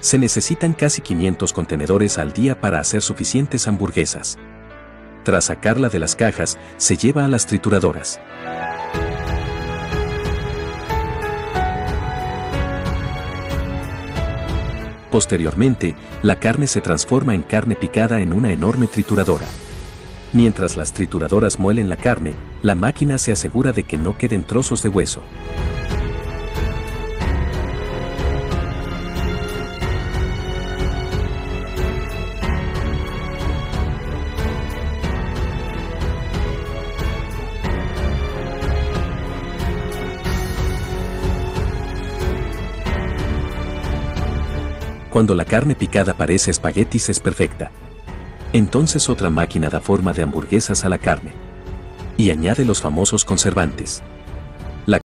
Se necesitan casi 500 contenedores al día para hacer suficientes hamburguesas. Tras sacarla de las cajas, se lleva a las trituradoras. Posteriormente, la carne se transforma en carne picada en una enorme trituradora. Mientras las trituradoras muelen la carne, la máquina se asegura de que no queden trozos de hueso. Cuando la carne picada parece espaguetis es perfecta. Entonces otra máquina da forma de hamburguesas a la carne. Y añade los famosos conservantes.